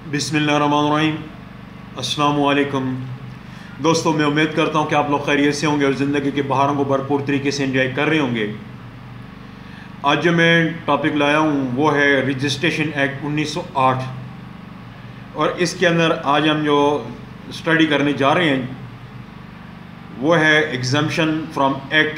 बिस्मिल्लाहिर्रहमानिर्रहीम। अस्सलामु अलैकुम दोस्तों, मैं उम्मीद करता हूँ कि आप लोग खैरियत से होंगे और ज़िंदगी के बहारों को भरपूर तरीके से एंजॉय कर रहे होंगे। आज जो मैं टॉपिक लाया हूँ वो है रजिस्ट्रेशन एक्ट 1908 और इसके अंदर आज हम जो स्टडी करने जा रहे हैं वो है एग्जम्पशन फ्रॉम एक्ट।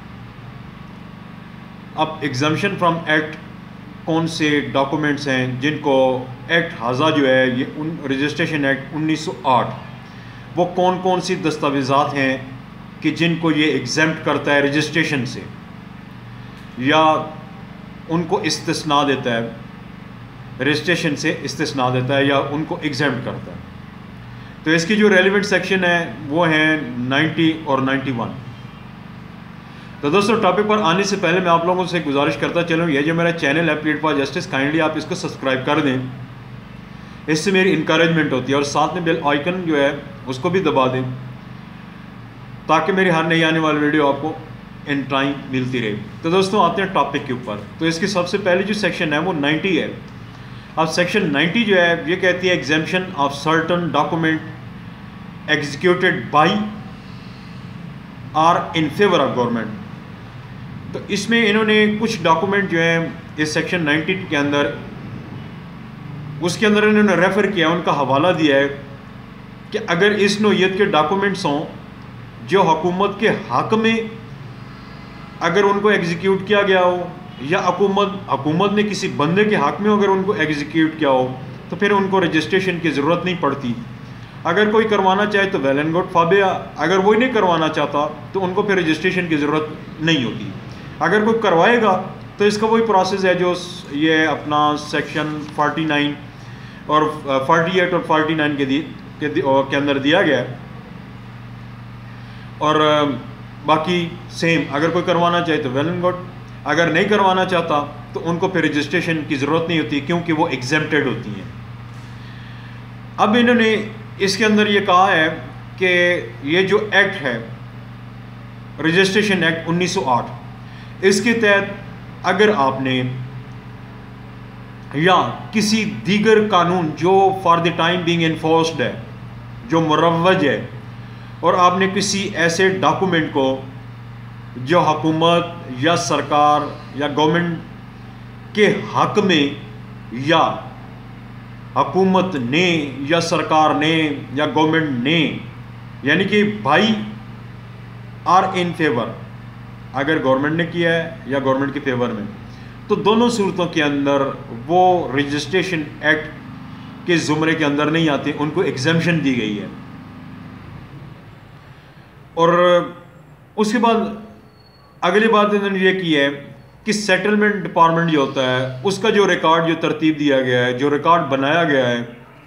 अब एग्जम्पशन फ्रॉम एक्ट कौन से डॉक्यूमेंट्स हैं जिनको एक्ट हाजा जो है ये रजिस्ट्रेशन एक्ट 1908 वो कौन कौन सी दस्तावेज़ात हैं कि जिनको ये एग्जेम्प्ट करता है रजिस्ट्रेशन से या उनको इस्तिस्ना देता है, रजिस्ट्रेशन से इस्तिस्ना देता है या उनको एग्जेम्प्ट करता है। तो इसकी जो रेलिवेंट सेक्शन है वो है 90 और 91। तो दोस्तों, टॉपिक पर आने से पहले मैं आप लोगों से गुजारिश करता चलूँ, ये जो मेरा चैनल है प्लेट फॉर जस्टिस, काइंडली आप इसको सब्सक्राइब कर दें, इससे मेरी इंकरेजमेंट होती है। और साथ में बेल आइकन जो है उसको भी दबा दें ताकि मेरी हर नई आने वाली वीडियो आपको इन टाइम मिलती रहे। तो दोस्तों, आते हैं टॉपिक के ऊपर। तो इसकी सबसे पहली जो सेक्शन है वो 90 है। अब सेक्शन 90 जो है ये कहती है exemption of certain document executed by or in favour of government. तो इसमें इन्होंने कुछ डॉक्यूमेंट जो हैं इस सेक्शन 90 के अंदर, उसके अंदर इन्होंने रेफ़र किया, उनका हवाला दिया है कि अगर इस नौइयत के डॉक्यूमेंट्स हों जो हुकूमत के हक़ में अगर उनको एग्जीक्यूट किया गया हो या हुकूमत ने किसी बंदे के हक़ में अगर उनको एग्जीक्यूट किया हो तो फिर उनको रजिस्ट्रेशन की ज़रूरत नहीं पड़ती। अगर कोई करवाना चाहे तो वेल एंड गुड, फाबिया। अगर वो नहीं करवाना चाहता तो उनको फिर रजिस्ट्रेशन की ज़रूरत नहीं होती। अगर कोई करवाएगा तो इसका वही प्रोसेस है जो ये अपना सेक्शन 49 और 48 और 49 के अंदर दिया गया है। और बाकी सेम, अगर कोई करवाना चाहे तो वेल एंड गुड, अगर नहीं करवाना चाहता तो उनको फिर रजिस्ट्रेशन की ज़रूरत नहीं होती क्योंकि वो एग्जेम्प्टेड होती हैं। अब इन्होंने इसके अंदर ये कहा है कि ये जो एक्ट है रजिस्ट्रेशन एक्ट 1908, इसके तहत अगर आपने या किसी दीगर कानून जो for the time being enforced है, जो मुरव्वज है, और आपने किसी ऐसे डॉक्यूमेंट को जो हुकूमत या सरकार या गवर्नमेंट के हक़ में या हुकूमत ने या सरकार ने या गवर्नमेंट ने, यानी कि भाई आर इन फेवर, अगर गवर्नमेंट ने किया है या गवर्नमेंट के फेवर में, तो दोनों सूरतों के अंदर वो रजिस्ट्रेशन एक्ट के ज़ुमरे के अंदर नहीं आते, उनको एग्जेम्पशन दी गई है। और उसके बाद अगली बात इन्होंने ये की है कि सेटलमेंट डिपार्टमेंट जो होता है उसका जो रिकॉर्ड जो तरतीब दिया गया है, जो रिकॉर्ड बनाया गया है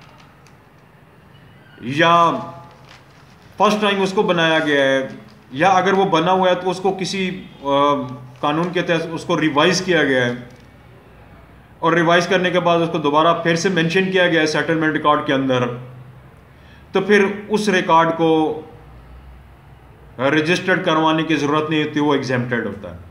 या फर्स्ट टाइम उसको बनाया गया है या अगर वो बना हुआ है तो उसको किसी कानून के तहत उसको रिवाइज किया गया है और रिवाइज करने के बाद उसको दोबारा फिर से मेंशन किया गया है सेटलमेंट रिकॉर्ड के अंदर, तो फिर उस रिकॉर्ड को रजिस्टर्ड करवाने की ज़रूरत नहीं होती, वो एग्जेम्प्टेड होता है।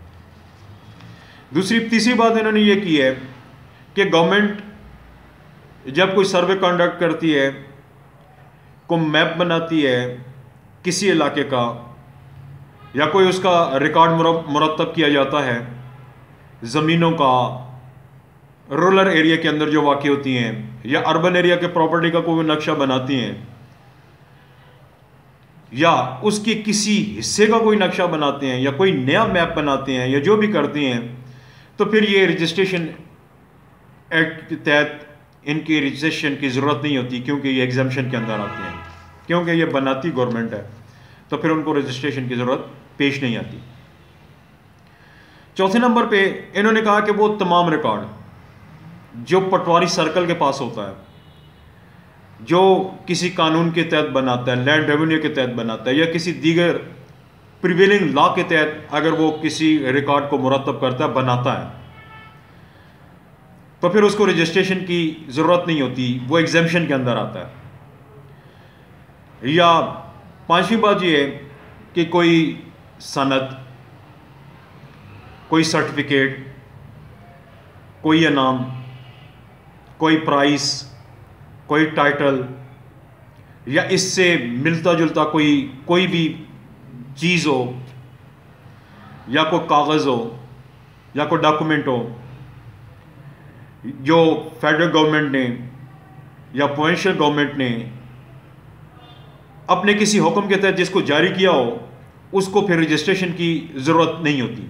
तीसरी बात इन्होंने ये की है कि गवर्नमेंट जब कोई सर्वे कंडक्ट करती है, को मैप बनाती है किसी इलाके का या कोई उसका रिकॉर्ड मुरतब किया जाता है ज़मीनों का, रूरल एरिया के अंदर जो वाक़ होती हैं या अर्बन एरिया के प्रॉपर्टी का कोई नक्शा बनाती हैं या उसके किसी हिस्से का कोई नक्शा बनाते हैं या कोई नया मैप बनाते हैं या जो भी करते हैं, तो फिर ये रजिस्ट्रेशन एक्ट के तहत इनकी रजिस्ट्रेशन की ज़रूरत नहीं होती क्योंकि ये एग्जेम्पशन के अंदर आते हैं। क्योंकि ये बनाती गवर्नमेंट है तो फिर उनको रजिस्ट्रेशन की ज़रूरत पेश नहीं आती। चौथे नंबर पे इन्होंने कहा कि वो तमाम रिकॉर्ड जो पटवारी सर्कल के पास होता है, जो किसी कानून के तहत बनाता है, लैंड रेवेन्यू के तहत बनाता है या किसी दीगर प्रिवेलिंग लॉ के तहत अगर वो किसी रिकॉर्ड को मुरतब करता है, बनाता है, तो फिर उसको रजिस्ट्रेशन की ज़रूरत नहीं होती, वो एग्जेम्पशन के अंदर आता है। या पांचवी बात ये है कि कोई सनद, कोई सर्टिफिकेट, कोई इनाम, कोई प्राइस कोई टाइटल या इससे मिलता जुलता कोई भी चीज़ हो या कोई कागज़ हो या कोई डॉक्यूमेंट हो जो फेडरल गवर्नमेंट ने या प्रोविंशियल गवर्नमेंट ने अपने किसी हुक्म के तहत जिसको जारी किया हो, उसको फिर रजिस्ट्रेशन की ज़रूरत नहीं होती।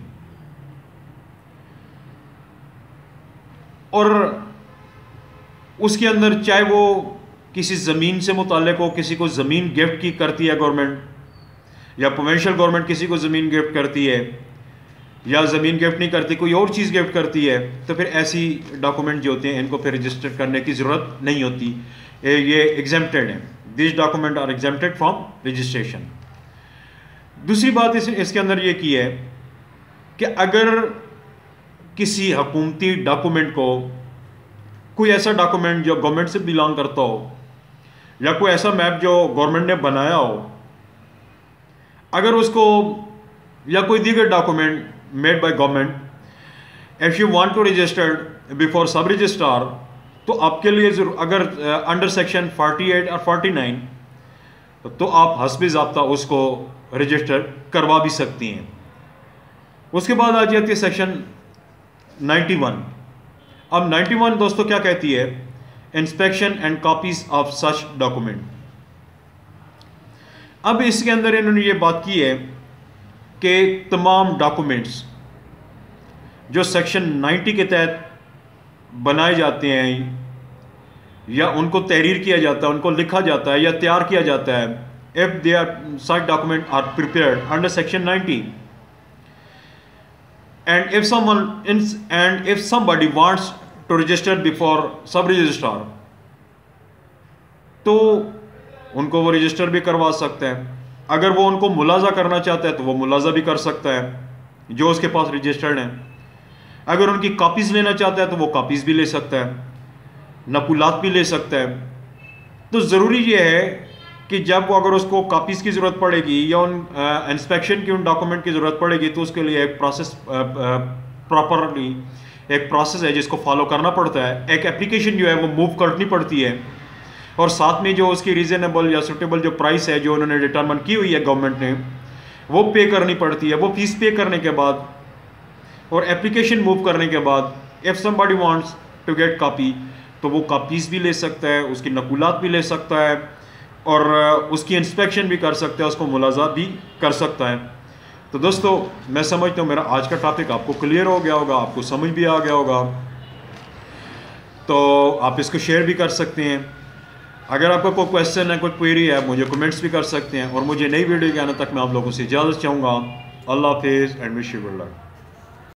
और उसके अंदर चाहे वो किसी ज़मीन से मुताल्लिक हो, किसी को ज़मीन गिफ्ट की करती है गवर्नमेंट, या प्रोविंशियल गवर्नमेंट किसी को ज़मीन गिफ्ट करती है, या ज़मीन गिफ्ट नहीं करती कोई और चीज़ गिफ्ट करती है, तो फिर ऐसी डॉक्यूमेंट जो होते हैं इनको फिर रजिस्टर करने की ज़रूरत नहीं होती। ये एग्जेम्प्टेड हैं, this document are exempted from registration. दूसरी बात इसके अंदर ये की है कि अगर किसी हुकूमती डॉक्यूमेंट को, कोई ऐसा डॉक्यूमेंट जो गवर्नमेंट से बिलोंग करता हो या कोई ऐसा मैप जो गवर्नमेंट ने बनाया हो, अगर उसको या कोई दीगर document made by government, if you want to registered before sub registrar, तो आपके लिए अगर अंडर सेक्शन 48 और 49 तो आप हस्बे ज़ाब्ता उसको रजिस्टर करवा भी सकती हैं। उसके बाद आ जाती है सेक्शन 91। अब 91 दोस्तों क्या कहती है? Inspection and copies of such document. अब इसके अंदर इन्होंने ये बात की है कि तमाम डॉक्यूमेंट्स जो सेक्शन 90 के तहत बनाए जाते हैं या उनको तहरीर किया जाता है, उनको लिखा जाता है या तैयार किया जाता है, if they are such document are prepared under section 90 and if somebody wants to register before sub registrar, तो उनको वो रजिस्टर भी करवा सकते हैं। अगर वो उनको मुलाजा करना चाहता है तो वो मुलाजा भी कर सकता है जो उसके पास रजिस्टर्ड है। अगर उनकी कॉपीज़ लेना चाहता है तो वो कॉपीज़ भी ले सकता है, नकुलात भी ले सकता है। तो ज़रूरी ये है कि जब वो अगर उसको कॉपीज़ की ज़रूरत पड़ेगी या उन इंस्पेक्शन की उन डॉक्यूमेंट की ज़रूरत पड़ेगी तो उसके लिए एक प्रोसेस प्रॉपरली एक प्रोसेस है जिसको फॉलो करना पड़ता है। एक एप्लीकेशन जो है वो मूव करनी पड़ती है और साथ में जो उसकी रीज़नेबल या सूटेबल जो प्राइस है जो उन्होंने डिटरमिन की हुई है गवर्नमेंट ने, वो पे करनी पड़ती है। वो फीस पे करने के बाद और एप्लीकेशन मूव करने के बाद if somebody wants to get copy तो वो कॉपीज़ भी ले सकता है, उसकी नकुलात भी ले सकता है और उसकी इंस्पेक्शन भी कर सकता है, उसको मुलाजा भी कर सकता है। तो दोस्तों मैं समझता हूँ मेरा आज का टॉपिक आपको क्लियर हो गया होगा, आपको समझ भी आ गया होगा। तो आप इसको शेयर भी कर सकते हैं। अगर आपका कोई क्वेश्चन है, कोई क्वेरी है, मुझे कमेंट्स भी कर सकते हैं। और मुझे नई वीडियो के आने तक मैं आप लोगों से इजाज़त चाहूँगा। अल्लाह हाफिज़ and wish you good luck.